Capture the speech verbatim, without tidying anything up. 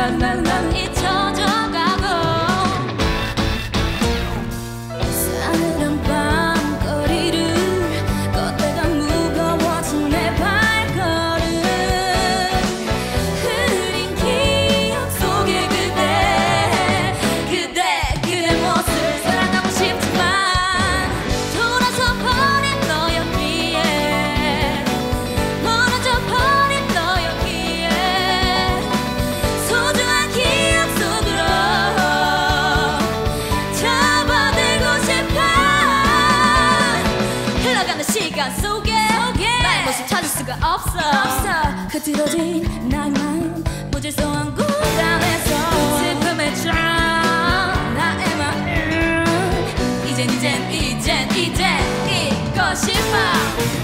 난 난 난 잊혀져 가고 싸늘한 밤거리를 걷다가 무거워진 내 발걸음 흐린 기억 속에 그대 그대 그대 모습을 사랑하고 싶지만 돌아서 버린 너였기에 멀어져 버린 너였기에 소중한 기억 속으로 접어들고 싶어 흘러가는 시간 속에 나의 모습 찾을 수가 없어 흐트러진 나의 마음 무질서한 공간에서 슬픔에 쫙 나의 마음 이젠 이젠 이젠 이젠 잊고 싶어